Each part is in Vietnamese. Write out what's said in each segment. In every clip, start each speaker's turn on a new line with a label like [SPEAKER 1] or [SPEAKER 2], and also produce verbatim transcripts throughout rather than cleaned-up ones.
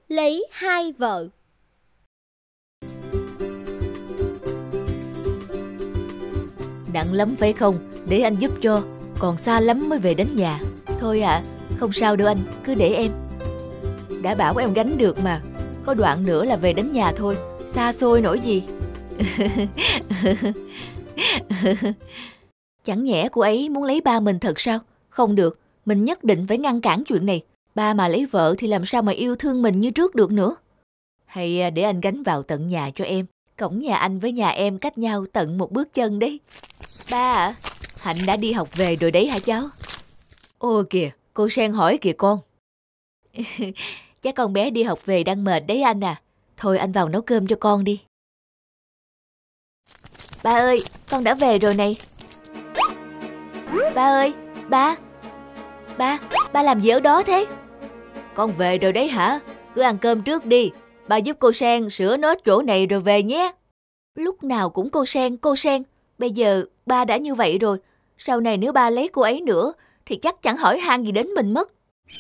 [SPEAKER 1] lấy hai vợ.
[SPEAKER 2] Nặng lắm phải không? Để anh giúp cho. Còn xa lắm mới về đến nhà. Thôi ạ, à, không sao đâu anh, cứ để em. Đã bảo em gánh được mà. Có đoạn nữa là về đến nhà thôi. Xa xôi nổi gì. Chẳng nhẽ cô ấy muốn lấy ba mình thật sao? Không được, mình nhất định phải ngăn cản chuyện này. Ba mà lấy vợ thì làm sao mà yêu thương mình như trước được nữa. Hay để anh gánh vào tận nhà cho em. Cổng nhà anh với nhà em cách nhau tận một bước chân đấy. Ba ạ, à, Hạnh đã đi học về rồi đấy hả cháu? Ôi kìa, cô Sen hỏi kìa con. Chắc con bé đi học về đang mệt đấy anh à. Thôi anh vào nấu cơm cho con đi. Ba ơi, con đã về rồi này. Ba ơi, ba. Ba, ba làm gì ở đó thế? Con về rồi đấy hả? Cứ ăn cơm trước đi. Ba giúp cô Sen sửa nốt chỗ này rồi về nhé. Lúc nào cũng cô Sen, cô Sen. Bây giờ ba đã như vậy rồi. Sau này nếu ba lấy cô ấy nữa thì chắc chẳng hỏi han gì đến mình mất.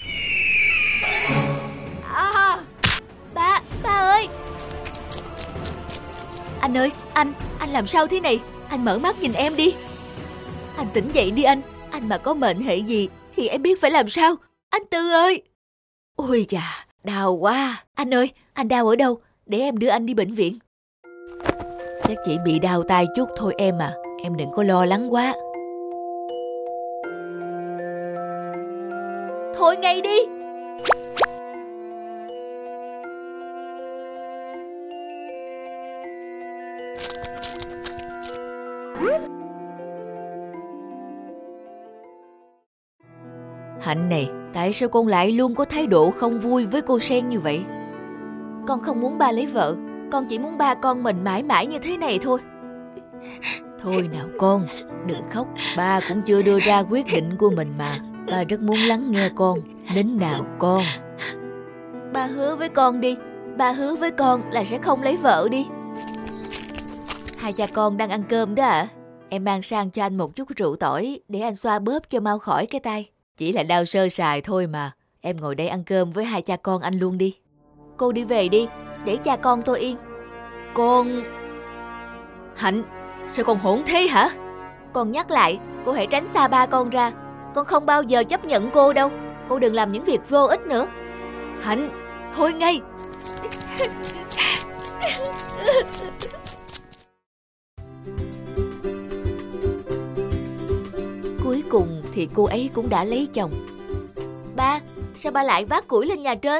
[SPEAKER 2] À, ba, ba ơi. Anh ơi, anh, anh làm sao thế này? Anh mở mắt nhìn em đi. Anh tỉnh dậy đi anh. Anh mà có mệnh hệ gì thì em biết phải làm sao. Anh Tư ơi. Ôi chà, đau quá. Anh ơi, anh đau ở đâu? Để em đưa anh đi bệnh viện. Chắc chỉ bị đau tay chút thôi em à. Em đừng có lo lắng quá. Thôi ngay đi. Hạnh này, tại sao con lại luôn có thái độ không vui với cô Sen như vậy? Con không muốn ba lấy vợ. Con chỉ muốn ba con mình mãi mãi như thế này thôi. Thôi nào con, đừng khóc. Ba cũng chưa đưa ra quyết định của mình mà. Ba rất muốn lắng nghe con. Nín nào con. Ba hứa với con đi. Ba hứa với con là sẽ không lấy vợ đi. Hai cha con đang ăn cơm đó ạ. À? Em mang sang cho anh một chút rượu tỏi để anh xoa bóp cho mau khỏi cái tay. Chỉ là đau sơ sài thôi mà. Em ngồi đây ăn cơm với hai cha con anh luôn đi. Cô đi về đi, để cha con tôi yên. Con... Hạnh, sao con hỗn thế hả? Con nhắc lại, cô hãy tránh xa ba con ra. Con không bao giờ chấp nhận cô đâu. Cô đừng làm những việc vô ích nữa. Hạnh, thôi ngay. Cuối cùng thì cô ấy cũng đã lấy chồng. Ba, sao ba lại vác củi lên nhà trên?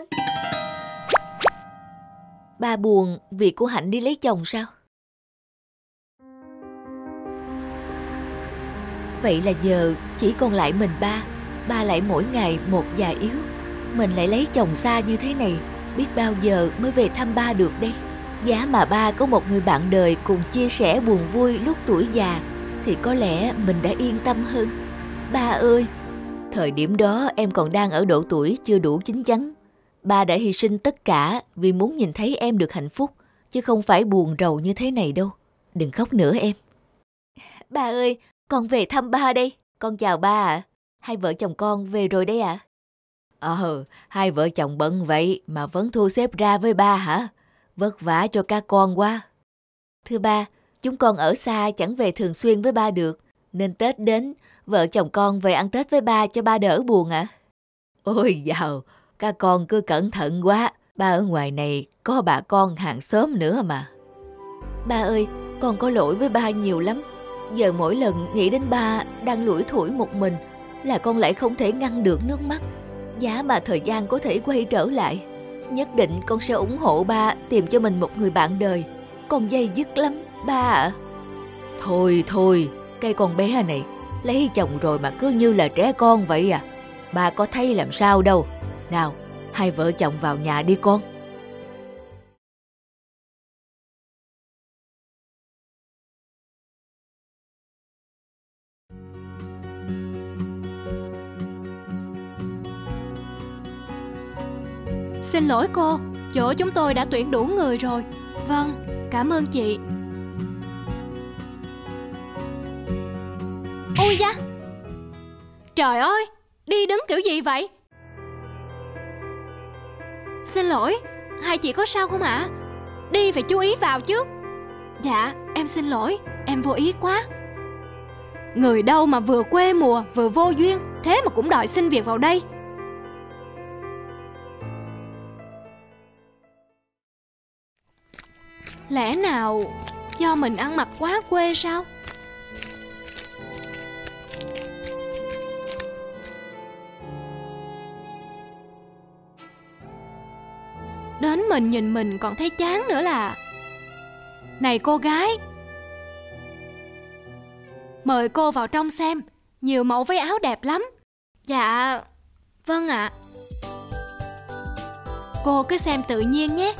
[SPEAKER 2] Ba buồn vì cô Hạnh đi lấy chồng sao? Vậy là giờ chỉ còn lại mình ba. Ba lại mỗi ngày một già yếu. Mình lại lấy chồng xa như thế này, biết bao giờ mới về thăm ba được đây. Giá mà ba có một người bạn đời cùng chia sẻ buồn vui lúc tuổi già thì có lẽ mình đã yên tâm hơn. Ba ơi, thời điểm đó em còn đang ở độ tuổi chưa đủ chín chắn. Ba đã hy sinh tất cả vì muốn nhìn thấy em được hạnh phúc, chứ không phải buồn rầu như thế này đâu. Đừng khóc nữa em. Ba ơi, con về thăm ba đây. Con chào ba ạ. À. Hai vợ chồng con về rồi đấy ạ. À? Ờ, hai vợ chồng bận vậy mà vẫn thu xếp ra với ba hả? Vất vả cho các con quá. Thưa ba, chúng con ở xa chẳng về thường xuyên với ba được, nên Tết đến, vợ chồng con về ăn Tết với ba cho ba đỡ buồn ạ. À? Ôi dào, các con cứ cẩn thận quá. Ba ở ngoài này có bà con hàng xóm nữa mà. Ba ơi, con có lỗi với ba nhiều lắm. Giờ mỗi lần nghĩ đến ba đang lủi thủi một mình là con lại không thể ngăn được nước mắt. Giá mà thời gian có thể quay trở lại, nhất định con sẽ ủng hộ ba tìm cho mình một người bạn đời. Con dây dứt lắm, ba ạ. À. Thôi thôi, cái con bé này lấy chồng rồi mà cứ như là trẻ con vậy à. Ba có thấy làm sao đâu. Nào, hai vợ chồng vào nhà đi con.
[SPEAKER 3] Xin lỗi cô, chỗ chúng tôi đã tuyển đủ người rồi. Vâng, cảm ơn chị. Ôi da! Trời ơi, đi đứng kiểu gì vậy? Xin lỗi, hai chị có sao không ạ? Đi phải chú ý vào chứ. Dạ, em xin lỗi, em vô ý quá. Người đâu mà vừa quê mùa vừa vô duyên, thế mà cũng đòi xin việc vào đây. Lẽ nào do mình ăn mặc quá quê sao? Đến mình nhìn mình còn thấy chán nữa là. Này cô gái, mời cô vào trong xem, nhiều mẫu váy áo đẹp lắm. Dạ, vâng ạ. Cô cứ xem tự nhiên nhé.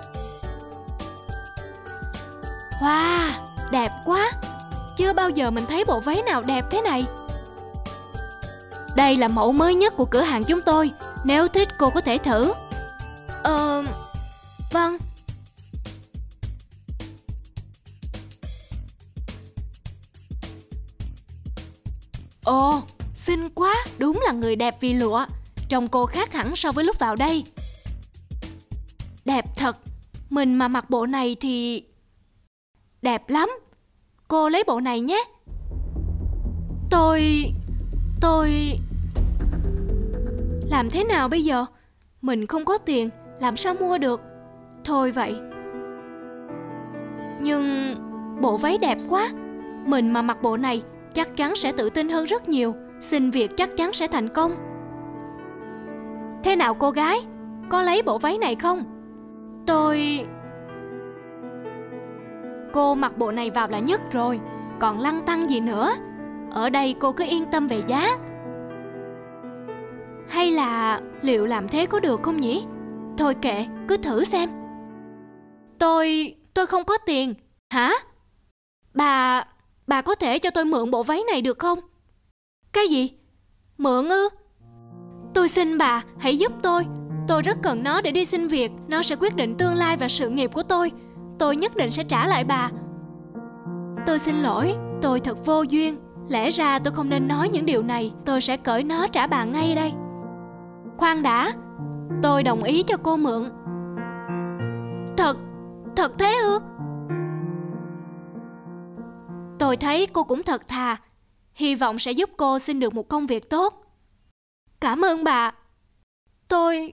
[SPEAKER 3] Wow, đẹp quá. Chưa bao giờ mình thấy bộ váy nào đẹp thế này. Đây là mẫu mới nhất của cửa hàng chúng tôi. Nếu thích cô có thể thử. Ờ... Vâng. Ồ, xinh quá. Đúng là người đẹp vì lụa. Trông cô khác hẳn so với lúc vào đây. Đẹp thật. Mình mà mặc bộ này thì... đẹp lắm. Cô lấy bộ này nhé. Tôi... Tôi... Làm thế nào bây giờ? Mình không có tiền, làm sao mua được? Thôi vậy. Nhưng... bộ váy đẹp quá. Mình mà mặc bộ này chắc chắn sẽ tự tin hơn rất nhiều. Xin việc chắc chắn sẽ thành công. Thế nào cô gái? Có lấy bộ váy này không? Tôi... Cô mặc bộ này vào là nhất rồi. Còn lăn tăn gì nữa. Ở đây cô cứ yên tâm về giá. Hay là liệu làm thế có được không nhỉ? Thôi kệ, cứ thử xem. Tôi... tôi không có tiền. Hả? Bà... bà có thể cho tôi mượn bộ váy này được không? Cái gì? Mượn ư? Tôi xin bà, hãy giúp tôi. Tôi rất cần nó để đi xin việc. Nó sẽ quyết định tương lai và sự nghiệp của tôi. Tôi nhất định sẽ trả lại bà. Tôi xin lỗi, tôi thật vô duyên. Lẽ ra tôi không nên nói những điều này. Tôi sẽ cởi nó trả bà ngay đây. Khoan đã. Tôi đồng ý cho cô mượn. Thật, thật thế ư? Tôi thấy cô cũng thật thà. Hy vọng sẽ giúp cô xin được một công việc tốt. Cảm ơn bà. Tôi...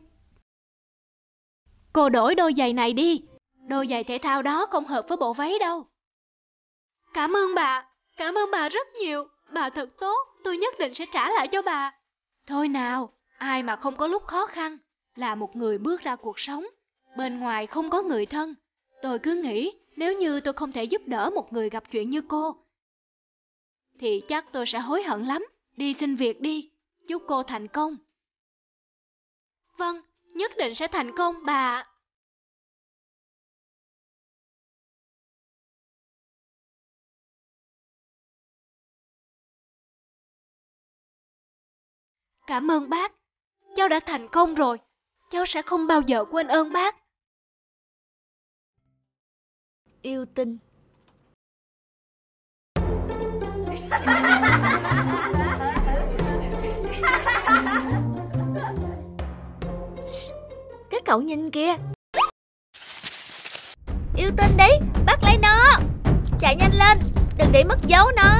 [SPEAKER 3] Cô đổi đôi giày này đi. Đôi giày thể thao đó không hợp với bộ váy đâu. Cảm ơn bà. Cảm ơn bà rất nhiều. Bà thật tốt. Tôi nhất định sẽ trả lại cho bà. Thôi nào, ai mà không có lúc khó khăn. Là một người bước ra cuộc sống. Bên ngoài không có người thân. Tôi cứ nghĩ nếu như tôi không thể giúp đỡ một người gặp chuyện như cô thì chắc tôi sẽ hối hận lắm. Đi xin việc đi. Chúc cô thành công. Vâng, nhất định sẽ thành công bà. Cảm ơn bác. Cháu đã thành công rồi. Cháu sẽ không bao giờ quên ơn bác.
[SPEAKER 2] Yêu Tinh. Các cậu nhìn kìa. Yêu Tinh đấy, bắt lấy nó. Chạy nhanh lên, đừng để mất dấu nó.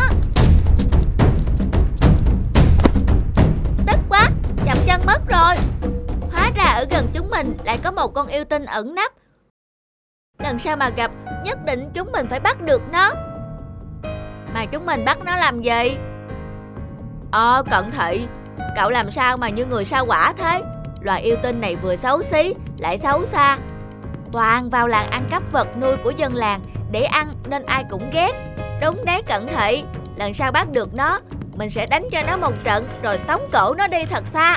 [SPEAKER 2] Tức quá, chậm chân mất rồi. Hóa ra ở gần chúng mình lại có một con yêu tinh ẩn nấp. Lần sau mà gặp, nhất định chúng mình phải bắt được nó. Mà chúng mình bắt nó làm gì? Ờ, Cận Thị, cậu làm sao mà như người sao hỏa thế? Loài yêu tinh này vừa xấu xí, lại xấu xa. Toàn vào làng ăn cắp vật nuôi của dân làng để ăn nên ai cũng ghét. Đúng đấy Cận Thị, lần sau bắt được nó, mình sẽ đánh cho nó một trận rồi tống cổ nó đi thật xa.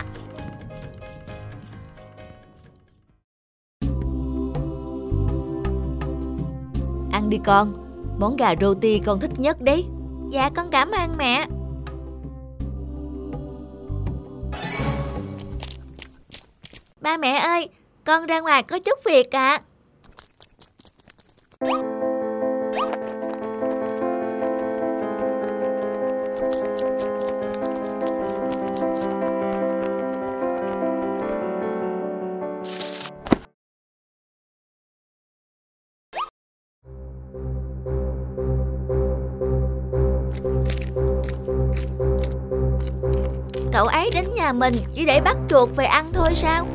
[SPEAKER 2] Ăn đi con, món gà roti con thích nhất đấy. Dạ con cảm ơn mẹ. Ba mẹ ơi, con ra ngoài có chút việc ạ. cậu ấy đến nhà mình chỉ để bắt chuột về ăn thôi sao?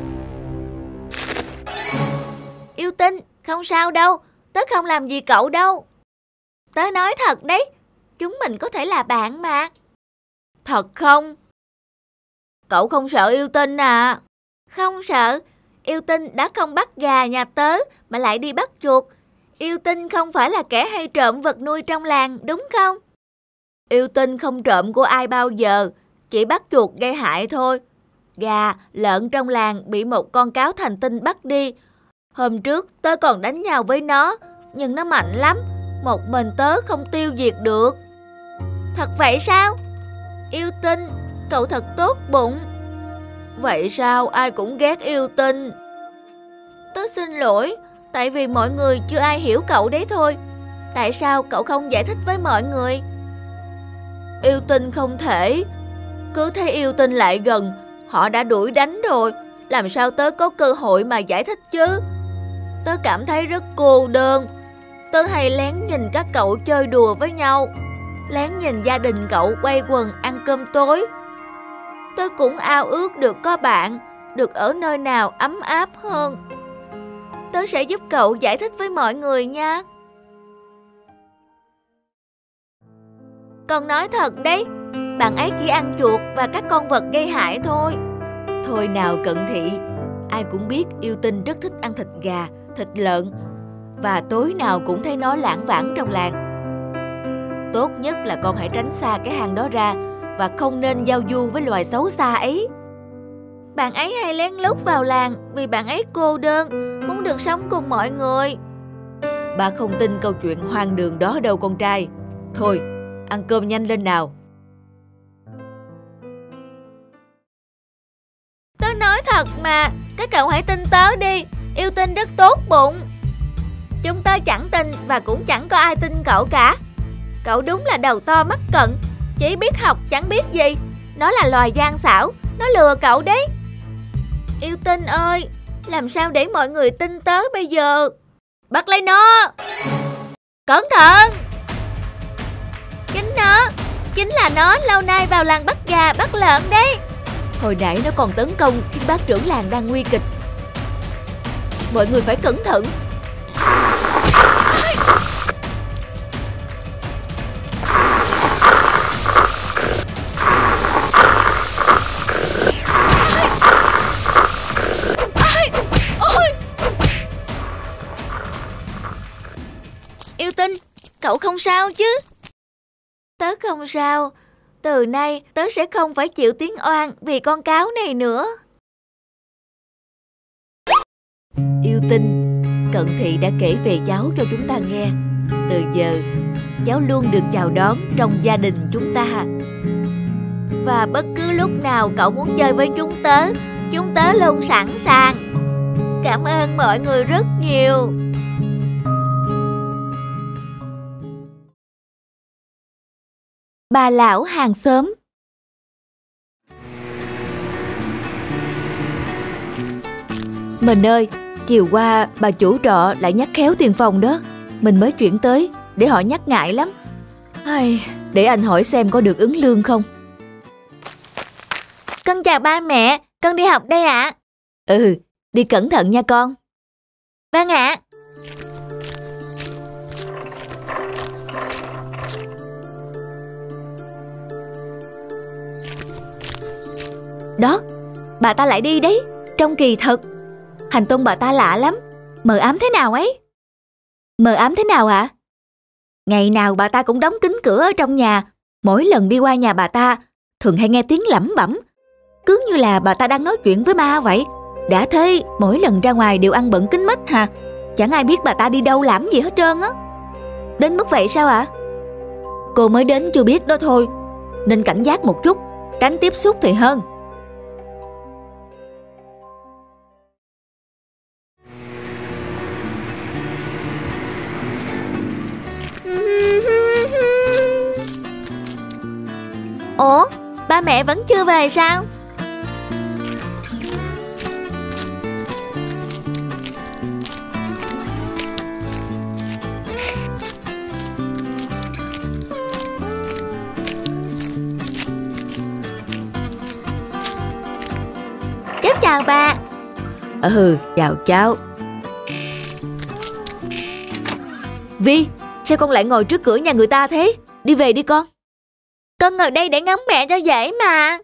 [SPEAKER 2] Yêu Tinh, không sao đâu, tớ không làm gì cậu đâu. Tớ nói thật đấy, chúng mình có thể là bạn mà. Thật không? Cậu không sợ Yêu Tinh à? Không sợ, Yêu Tinh đã không bắt gà nhà tớ mà lại đi bắt chuột. Yêu Tinh không phải là kẻ hay trộm vật nuôi trong làng, đúng không? Yêu Tinh không trộm của ai bao giờ, chỉ bắt chuột gây hại thôi. Gà, lợn trong làng bị một con cáo thành tinh bắt đi. Hôm trước tớ còn đánh nhau với nó, nhưng nó mạnh lắm, một mình tớ không tiêu diệt được. Thật vậy sao? Yêu Tinh, cậu thật tốt bụng. Vậy sao ai cũng ghét Yêu Tinh? Tớ xin lỗi, tại vì mọi người chưa ai hiểu cậu đấy thôi. Tại sao cậu không giải thích với mọi người? Yêu Tinh không thể. Cứ thấy Yêu Tinh lại gần, họ đã đuổi đánh rồi. Làm sao tớ có cơ hội mà giải thích chứ? Tớ cảm thấy rất cô đơn. Tớ hay lén nhìn các cậu chơi đùa với nhau, lén nhìn gia đình cậu quây quần ăn cơm tối. Tớ cũng ao ước được có bạn, được ở nơi nào ấm áp hơn. Tớ sẽ giúp cậu giải thích với mọi người nha. Con nói thật đấy, bạn ấy chỉ ăn chuột và các con vật gây hại thôi. Thôi nào Cận Thị, ai cũng biết Yêu Tinh rất thích ăn thịt gà, thịt lợn, và tối nào cũng thấy nó lảng vảng trong làng. Tốt nhất là con hãy tránh xa cái hang đó ra, và không nên giao du với loài xấu xa ấy. Bạn ấy hay lén lút vào làng vì bạn ấy cô đơn, muốn được sống cùng mọi người. Ba không tin câu chuyện hoang đường đó đâu con trai. Thôi, ăn cơm nhanh lên nào. Tớ nói thật mà, các cậu hãy tin tớ đi, Yêu Tinh rất tốt bụng. Chúng tớ chẳng tin và cũng chẳng có ai tin cậu cả. Cậu đúng là đầu to mắt cận, chỉ biết học chẳng biết gì. Nó là loài gian xảo, nó lừa cậu đấy. Yêu Tinh ơi, làm sao để mọi người tin tớ bây giờ? Bắt lấy nó. Cẩn thận. Chính nó, chính là nó lâu nay vào làng bắt gà bắt lợn đấy. Hồi nãy nó còn tấn công khi bác trưởng làng đang nguy kịch. Mọi người phải cẩn thận. Yêu Tinh, cậu không sao chứ? Tớ không sao. Từ nay tớ sẽ không phải chịu tiếng oan vì con cáo này nữa. Yêu Tinh, Cận Thị đã kể về cháu cho chúng ta nghe. Từ giờ, cháu luôn được chào đón trong gia đình chúng ta. Và bất cứ lúc nào cậu muốn chơi với chúng tớ, chúng tớ luôn sẵn sàng. Cảm ơn mọi người rất nhiều. Bà lão hàng xóm. Mình ơi, chiều qua bà chủ trọ lại nhắc khéo tiền phòng đó. Mình mới chuyển tới, để họ nhắc ngại lắm. Ai, để anh hỏi xem có được ứng lương không. Con chào ba mẹ, con đi học đây ạ. À? Ừ, đi cẩn thận nha con. Vâng ạ. À. Đó, bà ta lại đi đấy, trông kỳ thật. Hành tung bà ta lạ lắm, mờ ám thế nào ấy? Mờ ám thế nào ạ? À? Ngày nào bà ta cũng đóng kín cửa ở trong nhà. Mỗi lần đi qua nhà bà ta, thường hay nghe tiếng lẩm bẩm, cứ như là bà ta đang nói chuyện với ma vậy. Đã thế, mỗi lần ra ngoài đều ăn bận kín mít hả? Chẳng ai biết bà ta đi đâu làm gì hết trơn á. Đến mức vậy sao ạ? À? Cô mới đến chưa biết đó thôi, nên cảnh giác một chút, tránh tiếp xúc thì hơn. Ủa, ba mẹ vẫn chưa về sao? chào bà. Ừ, chào cháu. Vi, sao con lại ngồi trước cửa nhà người ta thế? Đi về đi con. Con ngồi đây để ngắm mẹ cho dễ mà.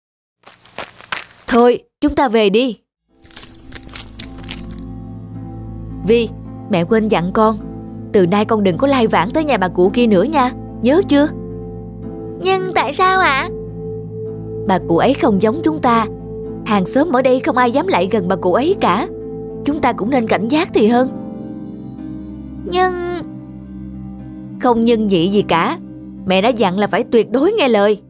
[SPEAKER 2] Thôi, chúng ta về đi. Vi, mẹ quên dặn con, từ nay con đừng có lai vãng tới nhà bà cụ kia nữa nha, nhớ chưa? Nhưng tại sao ạ? Bà cụ ấy không giống chúng ta. Hàng xóm ở đây không ai dám lại gần bà cụ ấy cả. Chúng ta cũng nên cảnh giác thì hơn. Nhưng... Không nhưng nhị gì cả. Mẹ đã dặn là phải tuyệt đối nghe lời.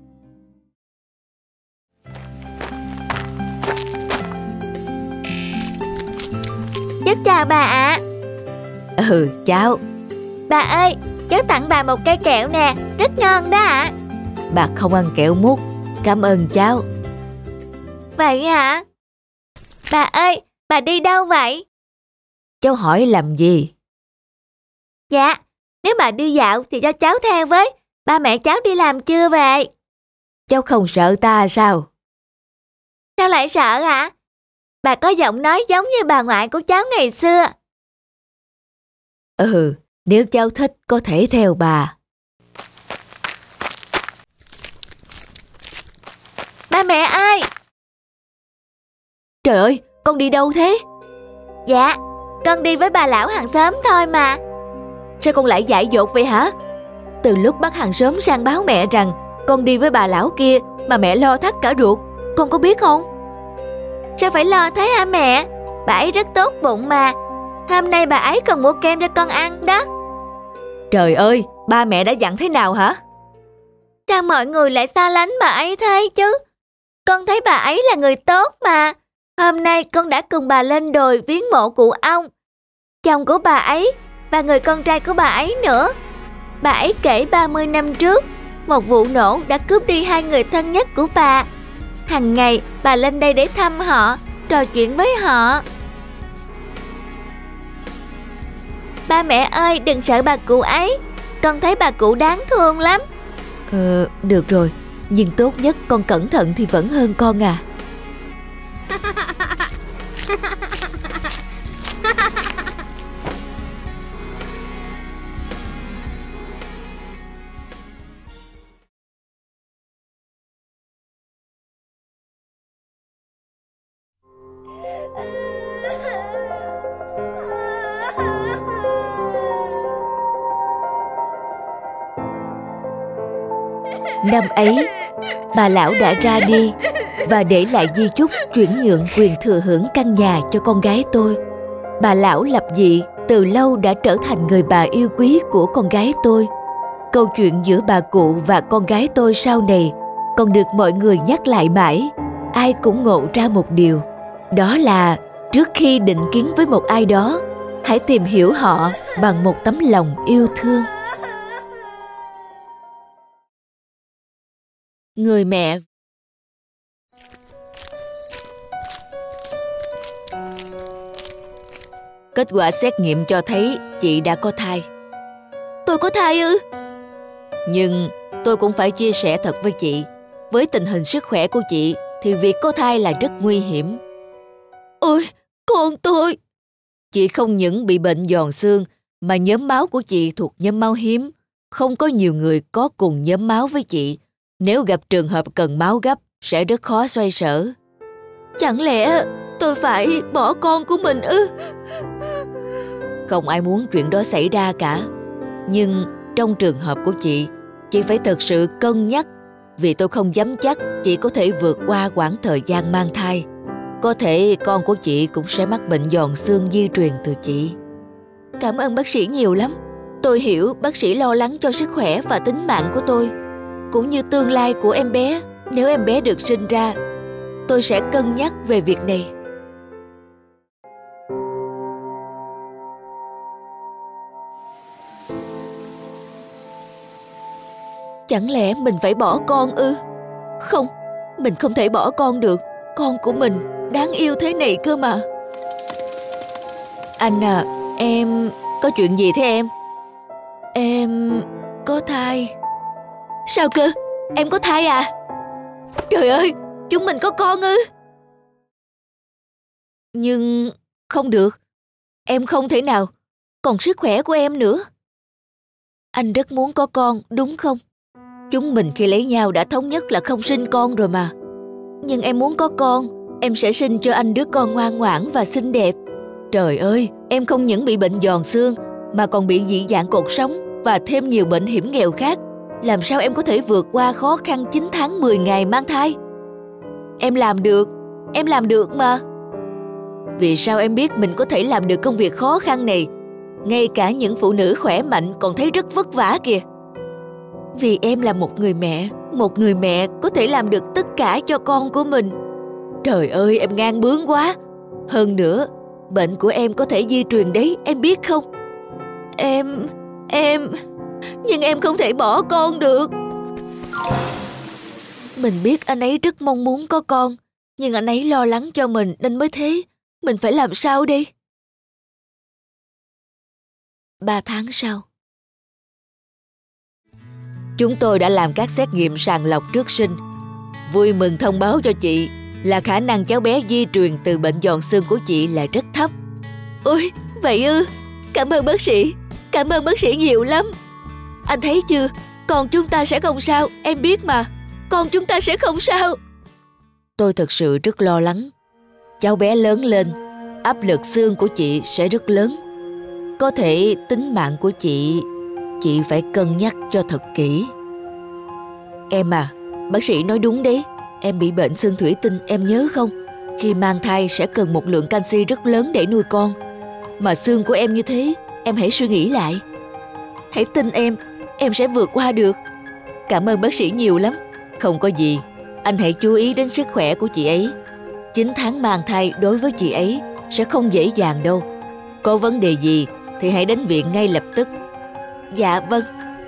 [SPEAKER 2] Cháu chào bà ạ. Ừ, cháu. Bà ơi, cháu tặng bà một cây kẹo nè, rất ngon đó ạ. Bà không ăn kẹo mút. Cảm ơn cháu. Vậy hả? Bà ơi, bà đi đâu vậy? Cháu hỏi làm gì? Dạ, nếu bà đi dạo thì cho cháu theo với. Ba mẹ cháu đi làm chưa về? Cháu không sợ ta sao? Sao lại sợ hả? Bà có giọng nói giống như bà ngoại của cháu ngày xưa. Ừ, nếu cháu thích có thể theo bà. Ba mẹ ơi! Trời ơi, con đi đâu thế? Dạ, con đi với bà lão hàng xóm thôi mà. Sao con lại dại dột vậy hả? Từ lúc bác hàng xóm sang báo mẹ rằng con đi với bà lão kia mà mẹ lo thắt cả ruột, con có biết không? Sao phải lo thế hả mẹ? Bà ấy rất tốt bụng mà. Hôm nay bà ấy còn mua kem cho con ăn đó. Trời ơi, ba mẹ đã dặn thế nào hả? Sao mọi người lại xa lánh bà ấy thế chứ? Con thấy bà ấy là người tốt mà. Hôm nay con đã cùng bà lên đồi viếng mộ cụ ông, chồng của bà ấy và người con trai của bà ấy nữa. Bà ấy kể ba mươi năm trước, một vụ nổ đã cướp đi hai người thân nhất của bà. Hằng ngày bà lên đây để thăm họ, trò chuyện với họ. Ba mẹ ơi, đừng sợ bà cụ ấy. Con thấy bà cụ đáng thương lắm. Ờ, được rồi. Nhưng tốt nhất con cẩn thận thì vẫn hơn con à. Năm ấy, bà lão đã ra đi và để lại di chúc chuyển nhượng quyền thừa hưởng căn nhà cho con gái tôi. Bà lão lập dị từ lâu đã trở thành người bà yêu quý của con gái tôi. Câu chuyện giữa bà cụ và con gái tôi sau này còn được mọi người nhắc lại mãi. Ai cũng ngộ ra một điều, đó là trước khi định kiến với một ai đó, hãy tìm hiểu họ bằng một tấm lòng yêu thương. Người mẹ. Kết quả xét nghiệm cho thấy chị đã có thai. Tôi có thai ư? Nhưng tôi cũng phải chia sẻ thật với chị, với tình hình sức khỏe của chị thì việc có thai là rất nguy hiểm. Ôi, con tôi! Chị không những bị bệnh giòn xương mà nhóm máu của chị thuộc nhóm máu hiếm. Không có nhiều người có cùng nhóm máu với chị. Nếu gặp trường hợp cần máu gấp sẽ rất khó xoay sở. Chẳng lẽ tôi phải bỏ con của mình ư? Không ai muốn chuyện đó xảy ra cả. Nhưng trong trường hợp của chị, chị phải thật sự cân nhắc, vì tôi không dám chắc chị có thể vượt qua quãng thời gian mang thai. Có thể con của chị cũng sẽ mắc bệnh giòn xương di truyền từ chị. Cảm ơn bác sĩ nhiều lắm. Tôi hiểu bác sĩ lo lắng cho sức khỏe và tính mạng của tôi, cũng như tương lai của em bé nếu em bé được sinh ra. Tôi sẽ cân nhắc về việc này. Chẳng lẽ mình phải bỏ con ư? Không, mình không thể bỏ con được. Con của mình đáng yêu thế này cơ mà. Anh à, em có chuyện gì thế em? Em có thai. Sao cơ? Em có thai à? Trời ơi, chúng mình có con ư? Nhưng không được. Em không thể nào. Còn sức khỏe của em nữa. Anh rất muốn có con, đúng không? Chúng mình khi lấy nhau đã thống nhất là không sinh con rồi mà. Nhưng em muốn có con, em sẽ sinh cho anh đứa con ngoan ngoãn và xinh đẹp. Trời ơi, em không những bị bệnh giòn xương mà còn bị dị dạng cột sống và thêm nhiều bệnh hiểm nghèo khác. Làm sao em có thể vượt qua khó khăn chín tháng mười ngày mang thai? Em làm được, em làm được mà. Vì sao em biết mình có thể làm được công việc khó khăn này? Ngay cả những phụ nữ khỏe mạnh còn thấy rất vất vả kìa. Vì em là một người mẹ, một người mẹ có thể làm được tất cả cho con của mình. Trời ơi, em ngang bướng quá. Hơn nữa, bệnh của em có thể di truyền đấy, em biết không? Em... em... Nhưng em không thể bỏ con được. Mình biết anh ấy rất mong muốn có con, nhưng anh ấy lo lắng cho mình nên mới thế. Mình phải làm sao đây? Ba tháng sau, chúng tôi đã làm các xét nghiệm sàng lọc trước sinh. Vui mừng thông báo cho chị là khả năng cháu bé di truyền từ bệnh giòn xương của chị là rất thấp. Ôi, vậy ư? Cảm ơn bác sĩ. Cảm ơn bác sĩ nhiều lắm. Anh thấy chưa? Con chúng ta sẽ không sao. Em biết mà. Con chúng ta sẽ không sao. Tôi thật sự rất lo lắng. Cháu bé lớn lên, áp lực xương của chị sẽ rất lớn. Có thể tính mạng của chị, chị phải cân nhắc cho thật kỹ. Em à, bác sĩ nói đúng đấy. Em bị bệnh xương thủy tinh, em nhớ không? Khi mang thai sẽ cần một lượng canxi rất lớn để nuôi con. Mà xương của em như thế, em hãy suy nghĩ lại. Hãy tin em, em sẽ vượt qua được. Cảm ơn bác sĩ nhiều lắm. Không có gì, anh hãy chú ý đến sức khỏe của chị ấy. chín tháng mang thai đối với chị ấy sẽ không dễ dàng đâu. Có vấn đề gì thì hãy đến viện ngay lập tức. Dạ vâng.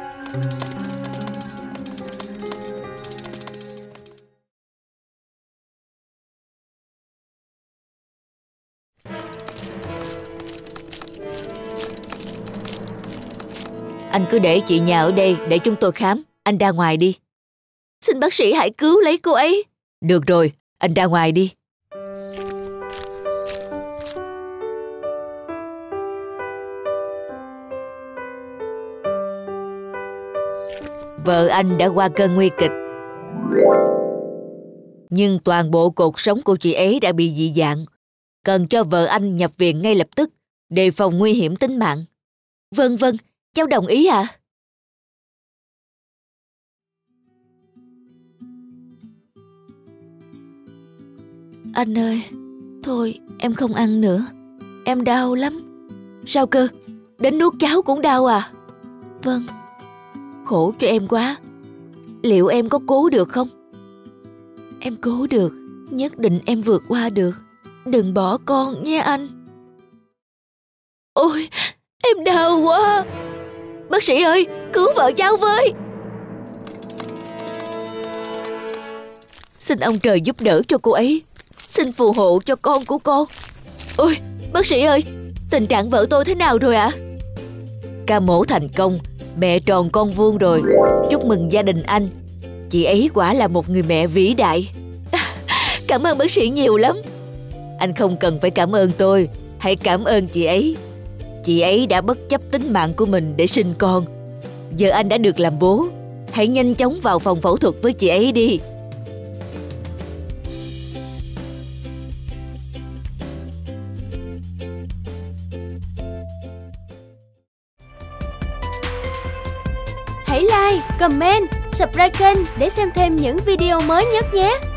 [SPEAKER 2] Anh cứ để chị nhà ở đây để chúng tôi khám. Anh ra ngoài đi. Xin bác sĩ hãy cứu lấy cô ấy. Được rồi, anh ra ngoài đi. Vợ anh đã qua cơn nguy kịch. Nhưng toàn bộ cột sống của chị ấy đã bị dị dạng. Cần cho vợ anh nhập viện ngay lập tức, đề phòng nguy hiểm tính mạng. Vâng vâng, cháu đồng ý ạ. À? Anh ơi, thôi em không ăn nữa. Em đau lắm. Sao cơ? Đến nuốt cháo cũng đau à? Vâng. Khổ cho em quá. Liệu em có cố được không? Em cố được. Nhất định em vượt qua được. Đừng bỏ con nhé anh. Ôi, em đau quá. Bác sĩ ơi, cứu vợ cháu với. Xin ông trời giúp đỡ cho cô ấy. Xin phù hộ cho con của con. Ôi, bác sĩ ơi, tình trạng vợ tôi thế nào rồi ạ? À? Ca mổ thành công, mẹ tròn con vuông rồi. Chúc mừng gia đình anh. Chị ấy quả là một người mẹ vĩ đại. Cảm ơn bác sĩ nhiều lắm. Anh không cần phải cảm ơn tôi. Hãy cảm ơn chị ấy. Chị ấy đã bất chấp tính mạng của mình để sinh con. Giờ anh đã được làm bố. Hãy nhanh chóng vào phòng phẫu thuật với chị ấy đi.
[SPEAKER 1] Hãy like, comment, subscribe kênh để xem thêm những video mới nhất nhé!